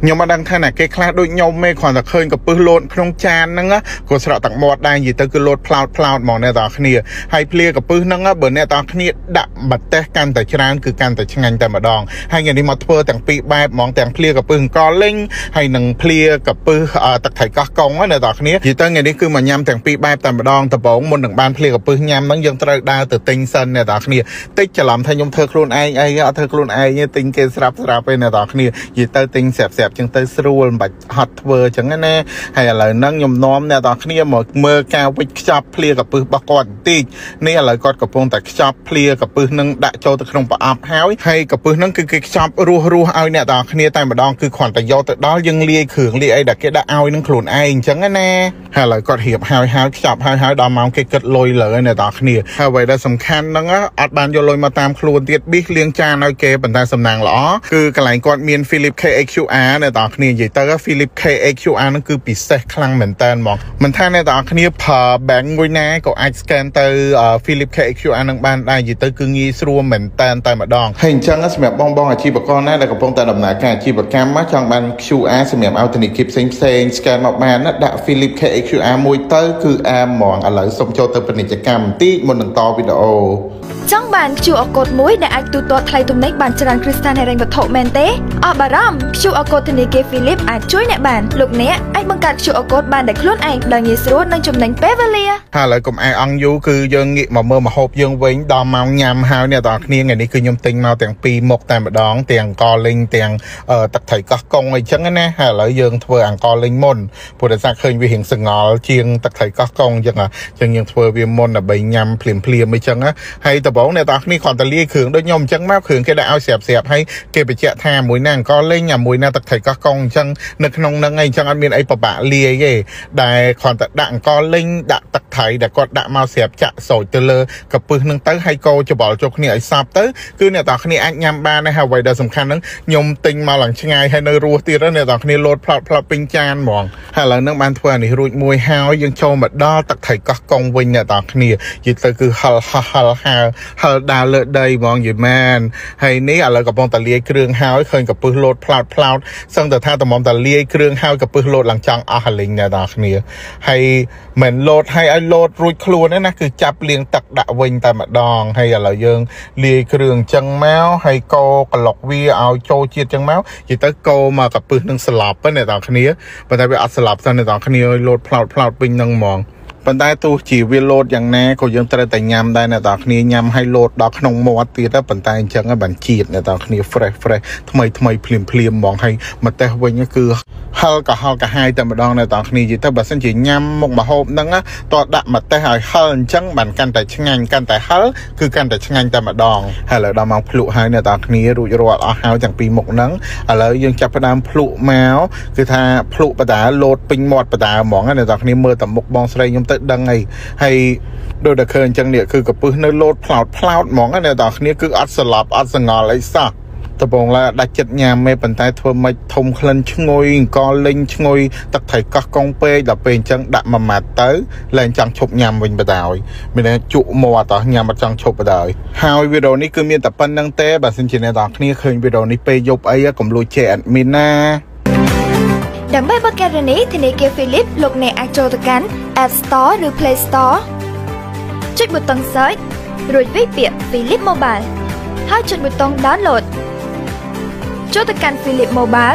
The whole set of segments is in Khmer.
nhưng mà đang thay này cái class đôi nhau mê còn là khơiกับปื้โลดក្នុងចានហ្នឹងក៏ស្រក់ទឹកមាត់ដែរនិយាយទៅគឺលោតផ្លោតហ្មងអ្នកទាំងគ្នាហើយភ្លាกับปื้ហ្នឹងបើអ្នកទាំងគ្នាដាក់បតេសកាន់តែច្រើនគឺកាន់តែឆ្ងាញ់តែម្ដងហើយថ្ងៃនេះមកធ្វើទាំងពីរបែបហ្មងទាំងភ្លាกับปื้អង្គលីងហើយនឹងភ្លាกับปื้ទឹកថៃកោះកុងអ្នកទាំងគ្នានិយាយទៅថ្ងៃនេះគឺមកញ៉ាំទាំងពីរបែបតែម្ដងដំបូងមុននឹងបានភ្លាกับปื้ញ៉ាំហ្នឹងយើងត្រូវដើរទៅទិញសិនអ្នកទាំងគ្នាតិចច្រឡំថាខ្ញុំធ្វើខ្លួនឯងអីអត់ធ្វើខ្លួនឯងទេទិញគេស្រាប់ឯអ្នកទាំងគ្នានិយាយទៅទិញស្រាប់ចឹងទៅស្រួលមិនបាច់ហត់ធ្វើចឹងណាហើយឥឡូវហ្នឹងខ្ញុំនាំអ្នកទាំងគ្នាមកមើលការវិចខ្ចប់ភ្លាกับปื้របស់គាត់បន្តិចនេះឥឡូវគាត់កំពុងតែខ្ចប់ភ្លាกับปื้នឹងដាក់ចូលទៅក្នុងប្រអប់ហើយกับปื้ហ្នឹងគឺគេខ្ចប់រស់ឲ្យអ្នកទាំងគ្នាតែម្ដងគឺគ្រាន់តែយកទៅដល់យើងលាយគ្រឿងលាយអីដែលគេដាក់ឲ្យនឹងខ្លួនឯងចឹងណាហើយឥឡូវគាត់រៀបហើយខ្ចប់ហើយដល់ម៉ោងគេគិតលុយលើអ្នកទាំងគ្នាហើយអ្វីដែលសំខាន់ហ្នឹងអត់បានយកលុយមកតាមខ្លួនទៀតប៊ីសលាងចានឲ្យគេប៉ុន្តែសំណាងល្អគឺកន្លែងគាត់មាន Philips KHQR អ្នកទាំងគ្នានិយាយទៅ Philips KHQR ហ្នឹងគឺពិសេសខ្លាំងមែនតើហ្មងមិនថាអ្នកទាំងគ្នាប្រើ bank មួយណាក៏អាច scan ទៅ Philips KHQR ហ្នឹងបានដែរនិយាយទៅគឺងាយស្រួលមែនតើតែម្ដងហើយអញ្ចឹងសម្រាប់បងអាជីវករណាដែលកំពុងតែដំណើរការអាជីវកម្មចង់បាន QR សម្រាប់ឲ្យធនាគារផ្សេង scan មកបានដាក់ Philips KHQR មួយទៅគឺអាហ្មងឥឡូវសូមចូលទៅពាណិជ្ជកម្មបន្តិចមុននឹងតវីដេអូចង់បាន QR code មួយដែលអាចទូទាត់ថ្លៃទំនិញបានច្រើនគ្រីស្តាល់ហិរញ្ញវត្ថុមែនទេអត់បារម្ភ QR code ធនាគារ Philips អាចជួយអ្នកបានលោកអ្នកអាចបង្កើត QR code បានដោយខ្លួនឯងដោយងាយស្រួលនិងចំណេញពេលវេលាហើយឥឡូវកុំអាយអង្គយូរគឺយើងងាកមកមើលម្ហូបយើងវិញដល់ម៉ោងញ៉ាំហើយអ្នកទាំងគ្នាថ្ងៃនេះគឺខ្ញុំទិញមកទាំងពីរមុខតែម្ដងទាំងអង្ករលីងទាំងទឹកត្រីកោះកុងអីចឹងណាហើយឥឡូវយើងធ្វើអង្ករលីងមុនព្រោះតែសាឃើញវារៀងសង្អល់ជាងទឹកត្រីកោះកុងចឹងយើងធ្វើវាមុនដើម្បីញ៉ាំភ្លាមអីចឹងហើយដំបូងអ្នកទាំងគ្នាគ្រាន់តែលាយគ្រឿងដូចខ្ញុំអញ្ចឹងមកគ្រឿងគេដាក់ឲ្យស្រាប់ហើយគេបញ្ជាក់ថាមួយណាអង្ករលីងមួយណាទឹកត្រីកោះកុងអញ្ចឹងនៅក្នុងហ្នឹងអីចឹងអត់មានអីពិបាកលាយទេដែលគ្រាន់តែដាក់អង្ករលីងដាក់ទឹកត្រីដែលគាត់ដាក់មកស្រាប់ចាក់សូចទៅលើកពឹសហ្នឹងទៅហើយកូរច្បល់ចូលគ្នាឲ្យសព្វទៅគឺអ្នកទាំងគ្នាអាចញ៉ាំបានហើយអ្វីដែលសំខាន់ហ្នឹងខ្ញុំទិញមកឡើងឆ្ងាយហើយនៅរស់ទៀតអ្នកទាំងគ្នាលោតផ្លោតពេញចានហ្មងហើយឥឡូវហ្នឹងបានធ្វើអានេះរួចមួយហើយយើងចូលមកដល់ទឹកត្រីកោះកុងវិញអ្នកទាំងគ្នានិយាយទៅគឺហិលដើរលើដីហ្មងយីមែនហើយនេះឥឡូវកំពុងតែលាយគ្រឿងហើយឃើញកពឹសលោតផ្លោតសឹងតែថាតំមតែលាយគ្រឿងហើយកពឹសលោតឡើងចង់អស់ហលីងអ្នកទាំងគ្នាហើយមិនលោតឲ្យលោតរួចខ្លួនទេណាគឺចាប់លាងទឹកដាក់វិញតែម្ដងហើយឥឡូវយើងលាយគ្រឿងចឹងមកហើយកូរក្លុកវាឲ្យចូលជាតិចឹងមកនិយាយទៅកូរមកកពឹសនឹងស្លាប់អ្នកទាំងគ្នាប៉ុន្តែវាអត់ស្លាប់ទេអ្នកទាំងគ្នាលោតផ្លោតពេញនឹងហ្មងប៉ុន្តែទោះជាវាលោតយ៉ាងណាក៏យើងត្រូវតែញ៉ាំដែរអ្នកទាំងគ្នាញ៉ាំឲ្យលោតដល់ក្នុងមាត់ទៀតប៉ុន្តែអញ្ចឹងបានជាតិអ្នកទាំងគ្នា fresh ថ្មីភ្លាមហ្មងហើយមកតេះវិញគឺហិលកាហាយតែម្ដងអ្នកទាំងគ្នានិយាយទៅបើសិនជាញ៉ាំមុខម្ហូបហ្នឹងតោះដាក់មកតេះឲ្យហិលអញ្ចឹងបានកាន់តែឆ្ងាញ់កាន់តែហិលគឺកាន់តែឆ្ងាញ់តែម្ដងហើយឥឡូវដល់មកភ្លុកហើយអ្នកទាំងគ្នារួចរាល់អស់ហើយទាំងពីរមុខហ្នឹងឥឡូវយើងចាប់ផ្ដើមភ្លុកមកគឺថាភ្លុកបដាលោតពេញមាត់បដាហ្មងអ្នកទាំងគ្នាមើលតែមុខបងស្រីខ្ញុំទៅដឹងអីហើយដូចតែឃើញអញ្ចឹងនេះគឺកពឹសនៅលោតផ្លោតហ្មងអ្នកទាំងគ្នាគឺអត់ស្លាប់អត់សង្អល់អីសោះដំបងឡាដាច់ចិត្តញ៉ាំទេប៉ុន្តែធ្វើមិនធំក្លិនឈ្ងុយអង្គលីងឈ្ងុយទឹកត្រីកោះកុងពេកដល់ពេលអញ្ចឹងដាក់មួយម៉ាត់ទៅឡើងចង់ឈប់ញ៉ាំវិញបដ ாய் មានតែជក់មាត់តោះញ៉ាំអត់ចង់ឈប់បដ ாய் ហើយវីដេអូនេះគឺមានតែប៉ុណ្្នឹងទេបើសិនជាអ្នកនរគ្នាឃើញវីដេអូនេះពេលយប់អីកុំលួចជេអេដមីនណាដើម្បីបង្កើតរនីធនាគារ Philips លោកអ្នកអាចចូលទៅកាន់ App Store ឬ Play Store ចុចប៊ូតុង Search រួចវាយពាក្យ Philips Mobile ហើយចុចប៊ូតុង Download ចូលទៅកាន់ Philips Mobile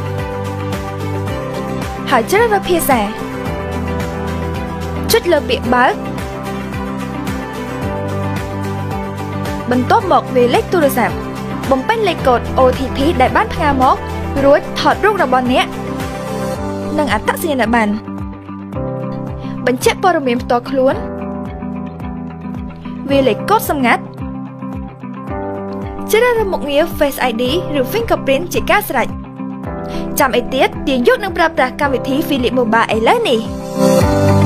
ហើយជ្រើសរើសភាសាចុចលើពាក្យបើកបន្ទាប់មកវាលេខទូរស័ព្ទបំពេញលេខកូដ OTP ដែលបានផ្ញើមករួចថតរូបរបស់អ្នកនិងអត្តសញ្ញាណប័ណ្ណបញ្ជាក់ព័ត៌មានផ្ទាល់ខ្លួនវាលេខកូដសម្ងាត់ជ្រើសរើសមុខងារ Face ID ឬ Fingerprint ជាការស្រេចចាំអីទៀតទាញយកនឹងប្រើប្រាស់កម្មវិធី Philips Mobile ឥឡូវនេះ